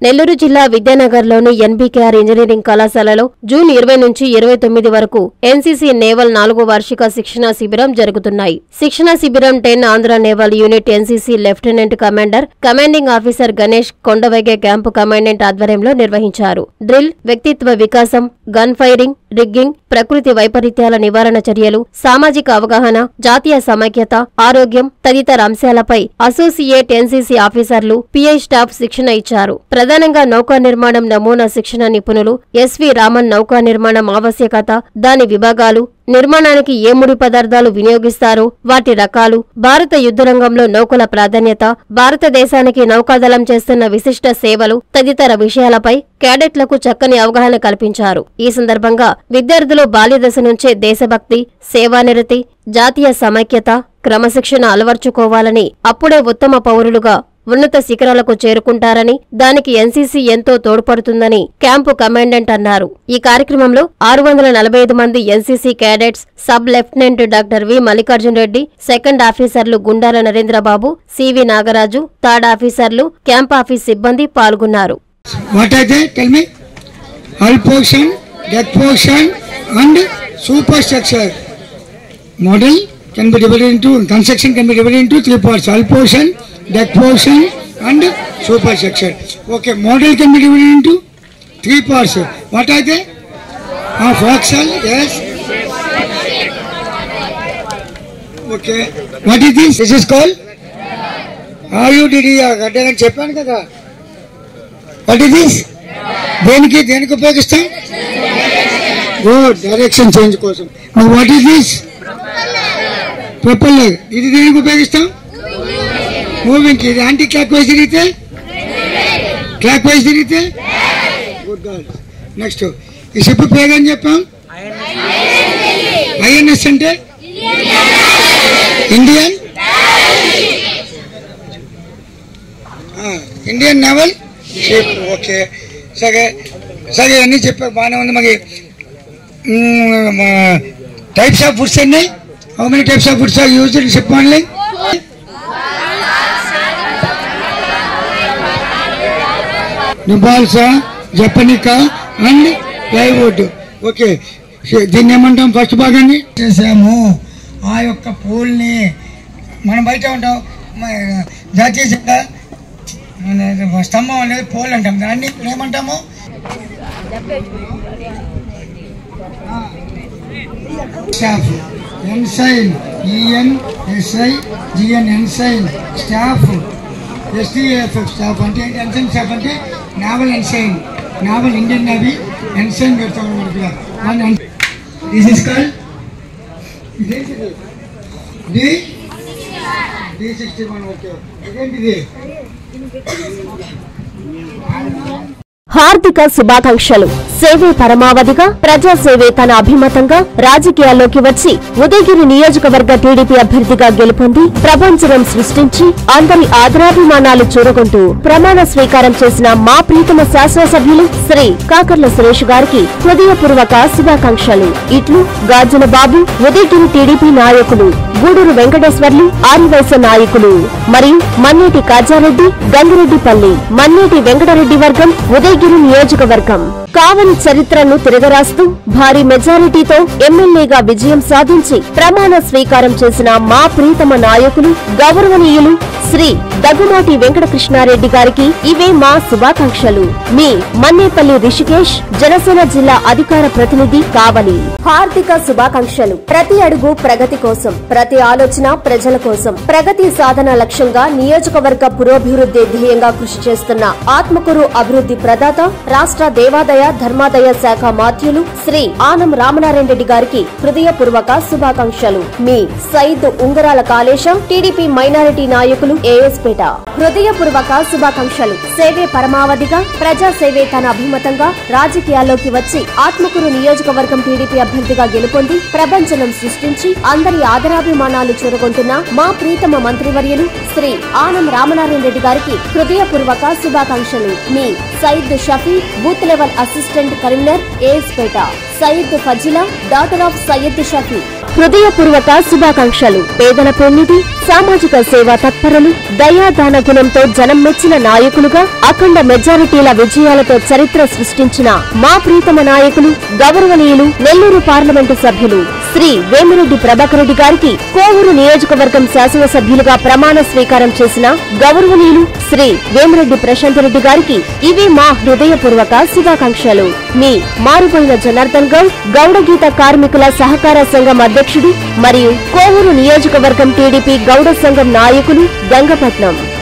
నెల్లూరు జిల్లా విద్యానగర్లోని ఎన్బీకేఆర్ ఇంజనీరింగ్ కళాశాలలో జూన్ 20 నుంచి 29 వరకు ఎన్సీసీ నేవల్ 4వ వార్షిక శిక్షణా శిబిరం జరుగుతున్నాయి. శిక్షణా శిబిరం 10 Andhra naval unit NCC lieutenant commander commanding officer Ganesh Kondavaige camp commandant ఆధ్వర్యంలో నిర్వహించారు. డ్రిల్, వ్యక్తిత్వ వికాసం, గన్ ఫైరింగ్, రిగ్గింగ్, ప్రకృతి వైపరీత్యాల నివారణ చర్యలు, సామాజిక అవగాహన, జాతీయ సమైక్యత, ఆరోగ్యం తదితర అంశాలపై అసోసియేట్ ఎన్సీసీ ఆఫీసర్లు, పీఐ స్టాఫ్ శిక్షణ ఇచ్చారు. ప్రధానంగా నౌకా నిర్మాణం నమూనా శిక్షణ నిపుణులు ఎస్వి రామన్ నౌకా నిర్మాణం ఆవశ్యకత, దాని విభాగాలు, నిర్మాణానికి ఏ ముడి పదార్థాలు వినియోగిస్తారో వాటి రకాలు, భారత యుద్ధరంగంలో నౌకల ప్రాధాన్యత, భారతదేశానికి నౌకాదళం చేస్తున్న విశిష్ట సేవలు తదితర విషయాలపై క్యాడెట్లకు చక్కని అవగాహన కల్పించారు. ఈ సందర్భంగా విద్యార్థులు బాల్యదశ నుంచే దేశభక్తి, సేవానిరతి, జాతీయ సమైక్యత, క్రమశిక్షణ అలవర్చుకోవాలని, అప్పుడే ఉత్తమ పౌరులుగా ఉన్నత శిఖరాలకు చేరుకుంటారని, దానికి ఎన్సీసీ ఎంతో తోడ్పడుతుందని క్యాంపు కమాండెంట్ అన్నారు. ఈ కార్యక్రమంలో 645 మంది NCC cadets, sub lieutenant doctor V Mallikarjun Reddy, second ఆఫీసర్లు గుండాల నరేంద్రబాబు, సివి నాగరాజు, థర్డ్ ఆఫీసర్లు, క్యాంప్ ఆఫీస్ సిబ్బంది పాల్గొన్నారు. Can be divided into construction can be divided into 3 parts: hull portion, deck portion, and superstructure. Okay, model can be divided into 3 parts. What are they? Forecastle, yes. Okay, what is this? This is called. How you did it? Gaddagan Japan kada. What is this? దేనికి ఉపయోగిస్తాం? Direction change కోసం. What is this? Propeller. ఇది దేనికి ఉపయోగిస్తాం? Moving కి. ఇది anti clockwise తిరిగితే, clockwise తిరిగితే గుడ్ గర్ల్. నెక్స్ట్ ఈ షిప్ పేరు అని చెప్పాం. ఐఎన్ఎస్ అంటే ఇండియన్ నేవల్ షిప్. ఓకే, సరే సరే అన్నీ చెప్పారు, బాగానే ఉంది. మరి టైప్స్ ఆఫ్ ఫుడ్స్ అన్నీ. How many types of foods are used in ship handling? Balsa, Japonica and plywood. Okay. దీన్ని ఏమంటాం? ఫస్ట్ భాగాన్ని చేసాము. ఆ యొక్క పూల్ని మనం బయట ఉంటాం, జాతీయ జెండా స్తంభం అనేది పోల్ అంటాం. దాన్ని ఏమంటాము? Staff. Ensign, ENSIGN, ensign, staff, SDAFF staff అంటే ensign staff అంటే naval ensign, naval Indian Navy ensign పెడతాం అన్నమాట. This is called D61. Okay, ఇదేంటిది? హార్దిక శుభాకాంక్షలు. సేవే పరమావధిగా, ప్రజాసేవే తన అభిమతంగా రాజకీయాల్లోకి వచ్చి ఉదయగిరి నియోజకవర్గ టీడీపీ అభ్యర్థిగా గెలుపొంది ప్రపంచం సృష్టించి అందరి ఆదరాభిమానాలు చూరగొంటూ ప్రమాణ స్వీకారం చేసిన మా ప్రీతమ శాసనసభ్యులు శ్రీ కాకర్ల సురేష్ గారికి హృదయపూర్వక శుభాకాంక్షలు. ఇట్లు గాజన బాబు, ఉదయగిరి టీడీపీ నాయకులు, గూడూరు వెంకటేశ్వర్లు, ఆరివైస నాయకులు మరియు మన్నేటి కాజారెడ్డి, గంగిరెడ్డిపల్లి, మన్నేటి వెంకటరెడ్డి వర్గం, ఉదయగిరి నియోజకవర్గం. కావలి చరిత్రను తిరగరాస్తూ భారీ మెజారిటీతో ఎమ్మెల్యేగా విజయం సాధించి ప్రమాణ స్వీకారం చేసిన మా ప్రీతమ నాయకులు గౌరవనీయులు శ్రీ దగ్గుమాటి వెంకటకృష్ణారెడ్డి గారికి ఇవే మా శుభాకాంక్షలు. మీ మన్నేపల్లి రిషికేష్, జనసేన జిల్లా అధికార ప్రతినిధి, కావలి. హార్దిక శుభాకాంక్షలు. ప్రతి అడుగు ప్రగతి కోసం, ప్రతి ఆలోచన ప్రజల కోసం, ప్రగతి సాధన లక్ష్యంగా నియోజకవర్గ పురోభివృద్ధి ధ్యేయంగా కృషి చేస్తున్న ఆత్మకూరు అభివృద్ధి ప్రదాత, రాష్ట్ర దేవాదాయ ధర్మాదాయ శాఖ మాధ్యులు శ్రీ ఆనం రామనారాయణ రెడ్డి గారికి హృదయపూర్వక శుభాకాంక్షలు. మీ సైద్ ఉంగరాల కాళేశ, టీడీపీ మైనారిటీ నాయకులు, ఏఎస్పేట. హృదయపూర్వక శుభాకాంక్షలు. సేవే పరమావధిగా, ప్రజాసేవే తన అభిమతంగా రాజకీయాల్లోకి వచ్చి ఆత్మకూరు నియోజకవర్గం టీడీపీ అభ్యర్థిగా గెలుపొంది ప్రపంచం సృష్టించి అందరి ఆదరాభిమానాలు చూరగొంటున్న మా ప్రీతమ మంత్రివర్యులు శ్రీ ఆనం రామనారాయణ రెడ్డి గారికి హృదయపూర్వక శుభాకాంక్షలు. మీ Syed Shafi, booth level assistant convener, AS Peta. Syed Fazila, daughter of Syed Shafi. హృదయపూర్వక శుభాకాంక్షలు. పేదల పెన్నిధి, సామాజిక సేవా తత్పరులు, దయాదాన గుణంతో జనం మెచ్చిన నాయకులుగా అఖండ మెజారిటీల విజయాలతో చరిత్ర సృష్టించిన మా ప్రీతమ నాయకులు, గౌరవనీయులు నెల్లూరు పార్లమెంటు సభ్యులు శ్రీ వేమిరెడ్డి ప్రభాకర్ రెడ్డి గారికి కోవూరు నియోజకవర్గం శాసనసభ్యులుగా ప్రమాణ స్వీకారం చేసిన గౌరవనీయులు శ్రీ వేమిరెడ్డి ప్రశాంత్ రెడ్డి గారికి ఇవి మా హృదయపూర్వక శుభాకాంక్షలు. మీ మారుపోయిన జనార్దన్ గౌడ్, గౌడగీత కార్మికుల సహకార సంఘం అధ్యక్షుడు మరియు కోవూరు నియోజకవర్గం టీడీపీ గౌడ సంఘం నాయకులు, గంగపట్నం.